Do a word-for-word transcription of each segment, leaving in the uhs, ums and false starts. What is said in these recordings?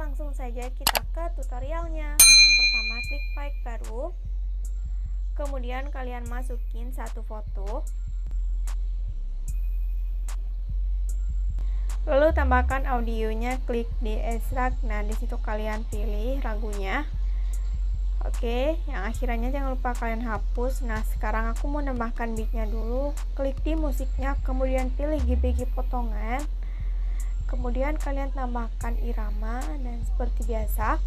langsung saja kita ke tutorialnya. Yang pertama, klik file baru. Kemudian kalian masukin satu foto. Lalu tambahkan audionya, klik di extract. Nah, di situ kalian pilih lagunya. Oke, yang akhirannya jangan lupa kalian hapus. Nah, sekarang aku mau nambahkan beatnya dulu. Klik di musiknya, kemudian pilih G B G potongan. Kemudian kalian tambahkan irama dan seperti biasa.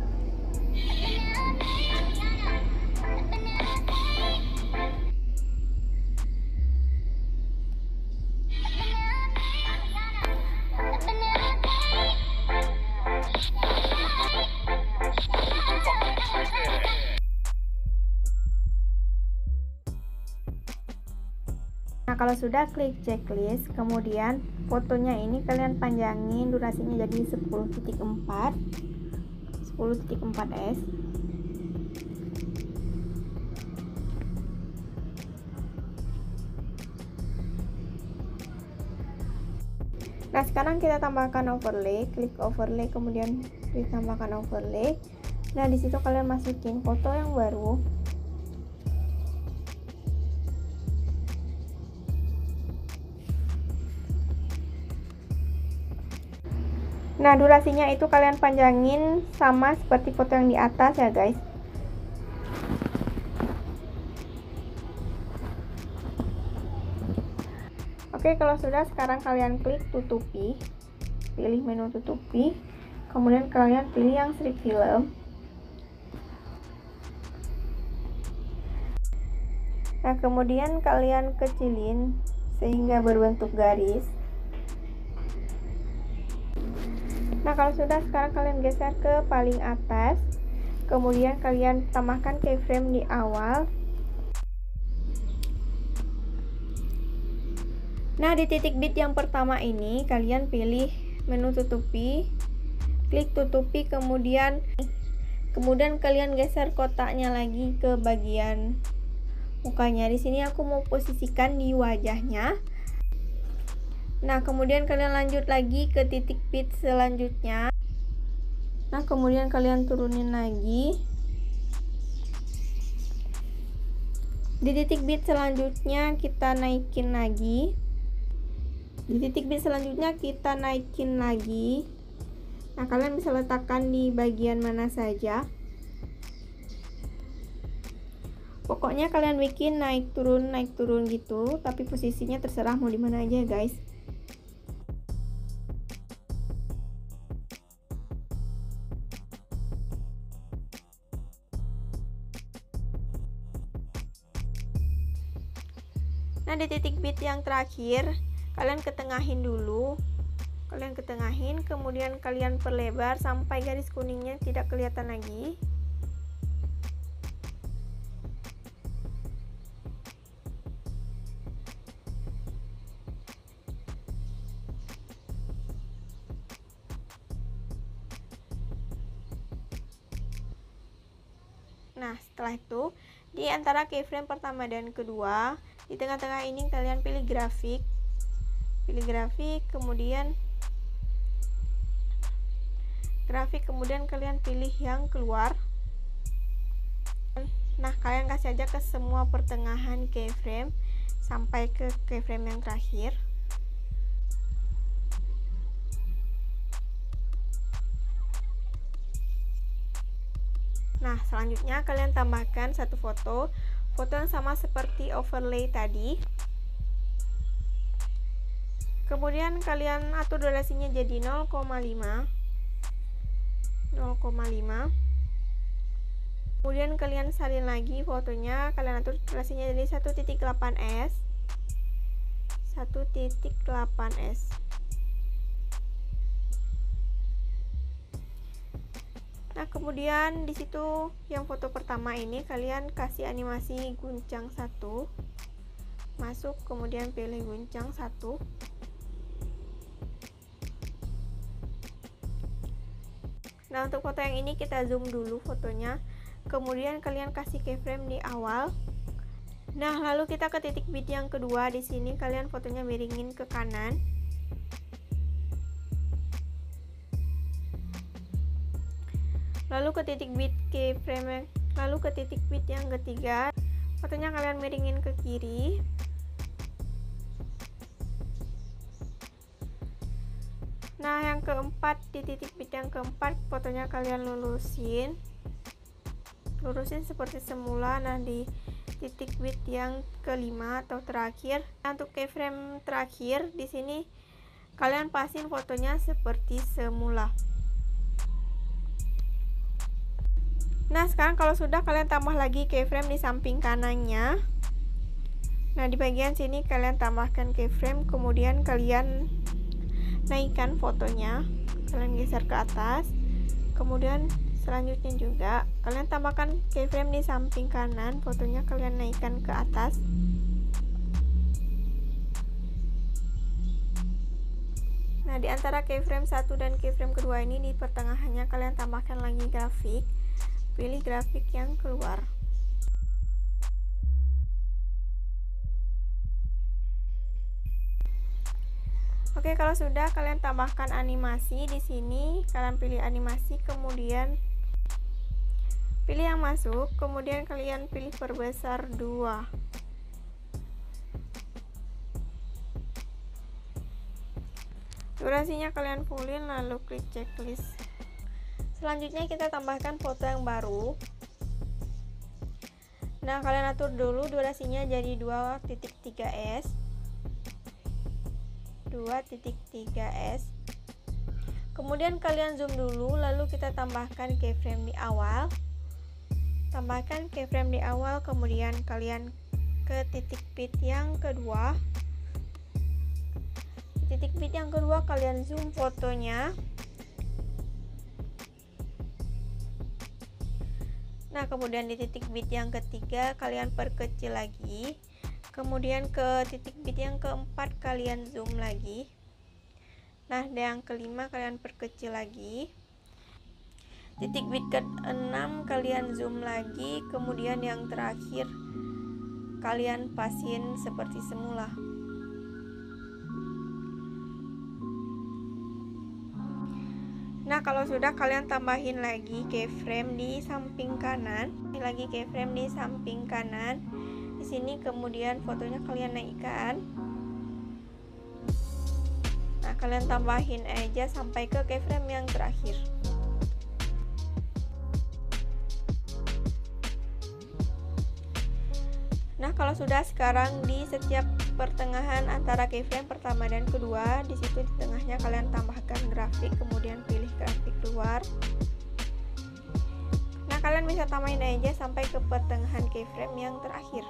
Nah, kalau sudah klik checklist, kemudian fotonya ini kalian panjangin durasinya jadi sepuluh titik empat sepuluh titik empat S. Nah, sekarang kita tambahkan overlay, klik overlay, kemudian ditambahkan overlay. Nah, di situ kalian masukin foto yang baru. Nah, durasinya itu kalian panjangin sama seperti foto yang di atas ya guys. Oke, kalau sudah, sekarang kalian klik tutupi, pilih menu tutupi, kemudian kalian pilih yang strip film. Nah, kemudian kalian kecilin sehingga berbentuk garis. Nah, kalau sudah, sekarang kalian geser ke paling atas, kemudian kalian tambahkan keyframe di awal. Nah, di titik bit yang pertama ini kalian pilih menu tutupi, klik tutupi, kemudian kemudian kalian geser kotaknya lagi ke bagian mukanya. Di sini aku mau posisikan di wajahnya. Nah, kemudian kalian lanjut lagi ke titik bit selanjutnya. Nah, kemudian kalian turunin lagi. Di titik bit selanjutnya kita naikin lagi. Di titik bit selanjutnya kita naikin lagi. Nah, kalian bisa letakkan di bagian mana saja. Pokoknya kalian bikin naik turun naik turun gitu, tapi posisinya terserah mau di mana aja guys. Nah, di titik bit yang terakhir kalian ketengahin dulu, kalian ketengahin, kemudian kalian perlebar sampai garis kuningnya tidak kelihatan lagi. Nah, setelah itu di antara keyframe pertama dan kedua, di tengah-tengah ini kalian pilih grafik, pilih grafik, kemudian grafik, kemudian kalian pilih yang keluar. Nah, kalian kasih aja ke semua pertengahan keyframe sampai ke keyframe yang terakhir. Nah, selanjutnya kalian tambahkan satu foto, foto yang sama seperti overlay tadi. Kemudian kalian atur durasinya jadi nol koma lima. Kemudian kalian salin lagi fotonya, kalian atur durasinya jadi satu titik delapan S. satu titik delapan S. Nah, kemudian di situ yang foto pertama ini kalian kasih animasi guncang satu, masuk, kemudian pilih guncang satu. Nah, untuk foto yang ini kita zoom dulu fotonya, kemudian kalian kasih keyframe di awal. Nah, lalu kita ke titik bit yang kedua. Di sini kalian fotonya miringin ke kanan. Lalu ke titik bit keyframe, lalu ke titik bit yang ketiga, fotonya kalian miringin ke kiri. Nah, yang keempat, di titik bit yang keempat, fotonya kalian lurusin. Lurusin seperti semula. Nah, di titik bit yang kelima atau terakhir, untuk keyframe terakhir di sini kalian pasin fotonya seperti semula. Nah, sekarang kalau sudah, kalian tambah lagi keyframe di samping kanannya. Nah, di bagian sini kalian tambahkan keyframe, kemudian kalian naikkan fotonya, kalian geser ke atas. Kemudian selanjutnya juga kalian tambahkan keyframe di samping kanan, fotonya kalian naikkan ke atas. Nah, di antara keyframe satu dan keyframe kedua ini, di pertengahannya kalian tambahkan lagi grafik. Pilih grafik yang keluar. Oke, kalau sudah, kalian tambahkan animasi. Di sini kalian pilih animasi, kemudian pilih yang masuk, kemudian kalian pilih perbesar dua. Durasinya kalian fullin, lalu klik checklist. Selanjutnya kita tambahkan foto yang baru. Nah, kalian atur dulu durasinya jadi dua titik tiga S. dua titik tiga S. Kemudian kalian zoom dulu, lalu kita tambahkan keyframe di awal. Tambahkan keyframe di awal, kemudian kalian ke titik bit yang kedua. Di titik bit yang kedua kalian zoom fotonya. Nah, kemudian di titik bit yang ketiga kalian perkecil lagi. Kemudian ke titik bit yang keempat kalian zoom lagi. Nah, yang kelima kalian perkecil lagi. Titik bit ke enam kalian zoom lagi. Kemudian yang terakhir kalian pasin seperti semula. Nah, kalau sudah, kalian tambahin lagi keyframe di samping kanan. Lagi keyframe di samping kanan. Di sini kemudian fotonya kalian naikkan. Nah, kalian tambahin aja sampai ke keyframe yang terakhir. Nah, kalau sudah, sekarang di setiap pertengahan antara keyframe pertama dan kedua, di situ di tengahnya kalian tambahkan grafik, kemudian pilih grafik keluar. Nah, kalian bisa tambahin aja sampai ke pertengahan keyframe yang terakhir.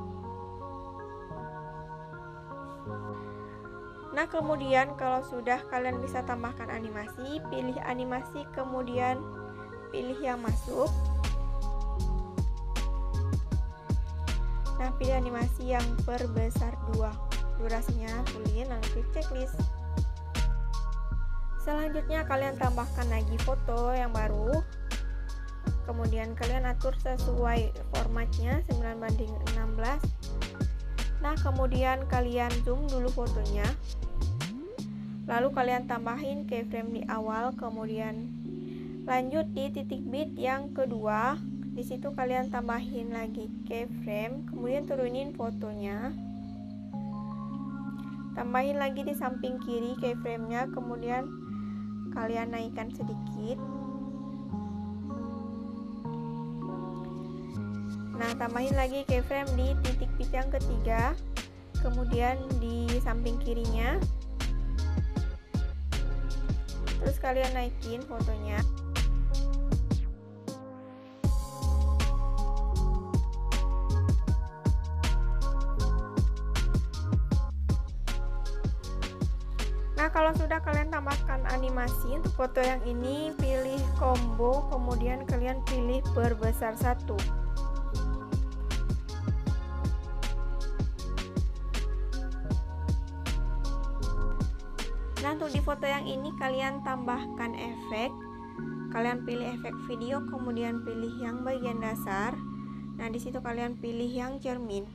Nah, kemudian kalau sudah, kalian bisa tambahkan animasi. Pilih animasi, kemudian pilih yang masuk. Nah, pilih animasi yang perbesar dua. Durasinya fullin, lalu klik checklist. Selanjutnya kalian tambahkan lagi foto yang baru. Kemudian kalian atur sesuai formatnya sembilan banding enam belas. Nah, kemudian kalian zoom dulu fotonya. Lalu kalian tambahin keyframe di awal, kemudian lanjut di titik bit yang kedua. Di situ kalian tambahin lagi keyframe, kemudian turunin fotonya. Tambahin lagi di samping kiri keyframe-nya, kemudian kalian naikkan sedikit. Nah, tambahin lagi keyframe di titik bit yang ketiga, kemudian di samping kirinya. Terus kalian naikin fotonya. Nah, kalau sudah, kalian tambahkan animasi. Untuk foto yang ini pilih combo, kemudian kalian pilih perbesar satu. Nah, untuk di foto yang ini kalian tambahkan efek. Kalian pilih efek video, kemudian pilih yang bagian dasar. Nah, di situ kalian pilih yang cermin.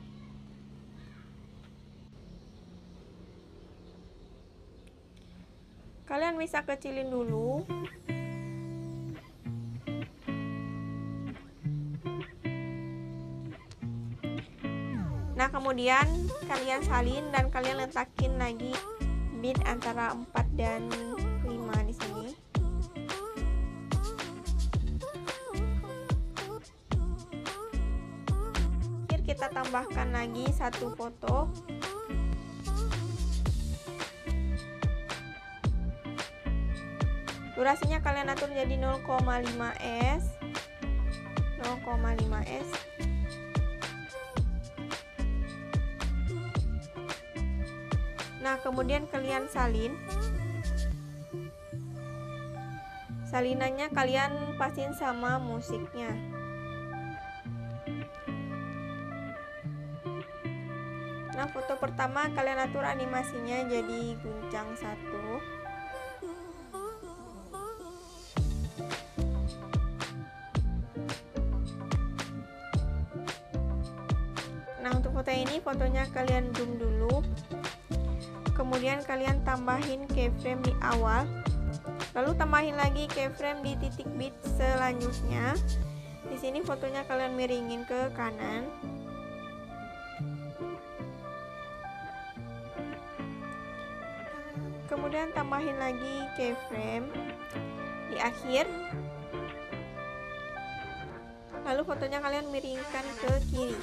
Kalian bisa kecilin dulu. Nah, kemudian kalian salin dan kalian letakin lagi bit antara empat dan lima di sini. Akhir kita tambahkan lagi satu foto. Durasinya kalian atur jadi nol koma lima S. nol koma lima S. Nah, kemudian kalian salin. Salinannya kalian pasin sama musiknya. Nah, foto pertama kalian atur animasinya jadi guncang satu. Nah, untuk foto ini fotonya kalian zoom dulu. Kemudian kalian tambahin keyframe di awal. Lalu tambahin lagi keyframe di titik bit selanjutnya. Di sini fotonya kalian miringin ke kanan. Kemudian tambahin lagi keyframe di akhir. Lalu fotonya kalian miringkan ke kiri.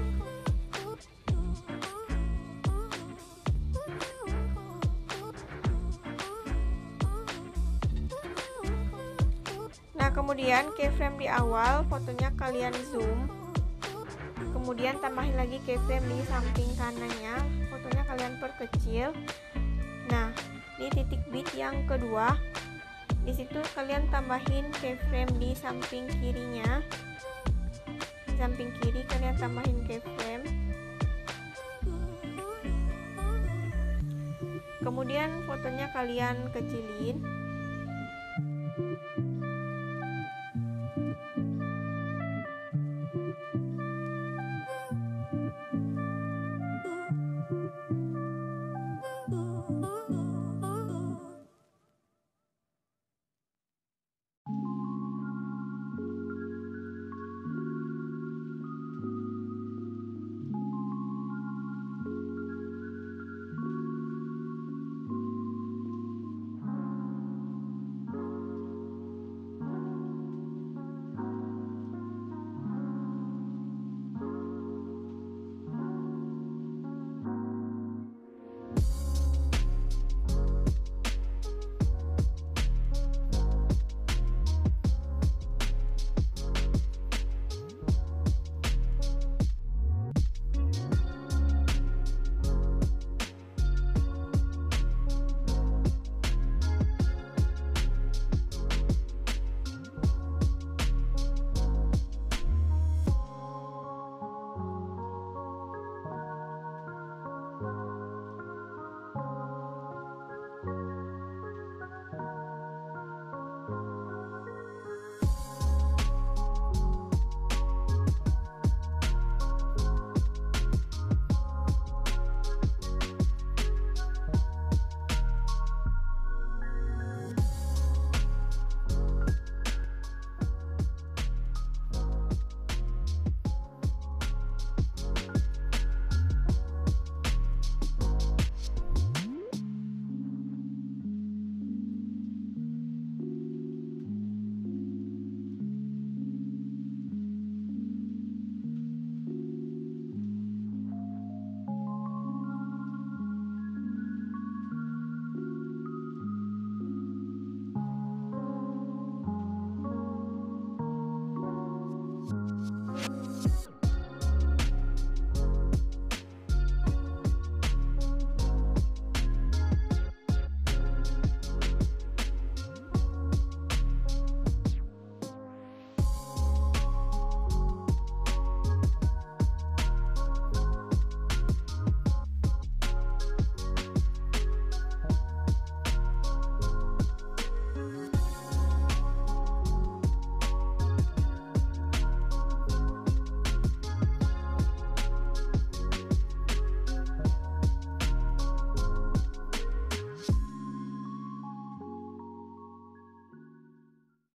Nah, kemudian keyframe di awal fotonya kalian zoom. Kemudian tambahin lagi keyframe di samping kanannya, fotonya kalian perkecil. Nah, di titik bit yang kedua, di situ kalian tambahin keyframe di samping kirinya. Di samping kiri kalian tambahin keyframe. Kemudian fotonya kalian kecilin.